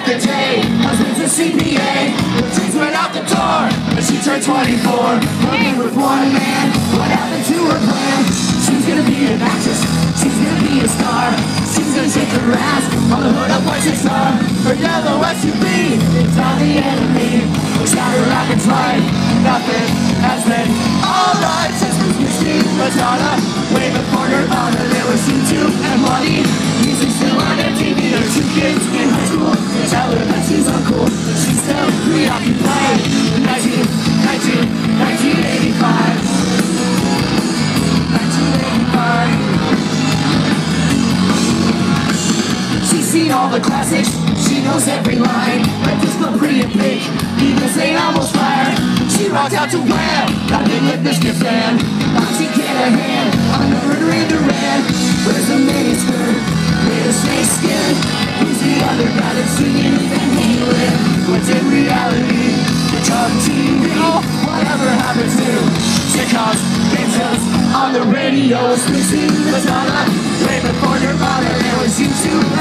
the day, husband's a CPA. Her dreams went out the door, but she turned 24. Living with one man, what happened to her plan? She's gonna be an actress, she's gonna be a star. She's gonna shake her ass on the hood of West Star. Her yellow SUV, it's all the enemy. We shot her rockets right, nothing has been alright. Sisters Christine, Madonna, way before Nirvana. There was YouTube and money, music still on MTV. There are 2 kids in high school, they tell her that she's uncool, but she's still preoccupied. 1985. She's seen all the classics, she knows every line. Red disco, pretty and pink, even St. Elmo's Fire. She rocked out to Wham, that big Lippner fan. Now she get a hand on the murder in Duran. Where's the miniskirt, made of snake skin? Who's the other guy that's singing Van Halen? What's in reality? It's on TV, whatever happens to sitcoms, game shows, on the radio, Springsteen, Madonna. Way before Nirvana, there was YouTube.